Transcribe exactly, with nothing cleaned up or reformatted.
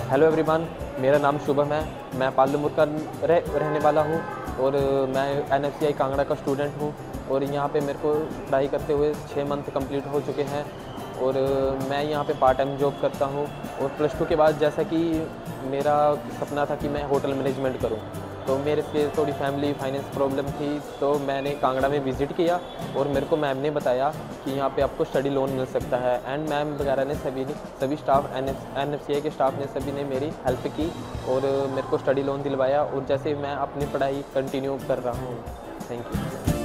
Hello everyone, मेरा नाम शुभम है। मैं पालमपुर का रह, रहने वाला हूँ और मैं N F C I Kangra का स्टूडेंट हूँ और यहाँ पे मेरे को पढ़ाई करते हुए छः मंथ कंप्लीट हो चुके हैं और मैं यहाँ पे पार्ट टाइम जॉब करता हूँ। और प्लस टू के बाद जैसा कि मेरा सपना था कि मैं होटल मैनेजमेंट करूँ, तो मेरे से थोड़ी फैमिली फाइनेंस प्रॉब्लम थी, तो मैंने कांगड़ा में विज़िट किया और मेरे को मैम ने बताया कि यहाँ पे आपको स्टडी लोन मिल सकता है। एंड मैम वगैरह ने सभी ने सभी staff N F C I के स्टाफ ने सभी ने मेरी हेल्प की और मेरे को स्टडी लोन दिलवाया और जैसे मैं अपनी पढ़ाई कंटिन्यू कर रहा हूँ। Thank you.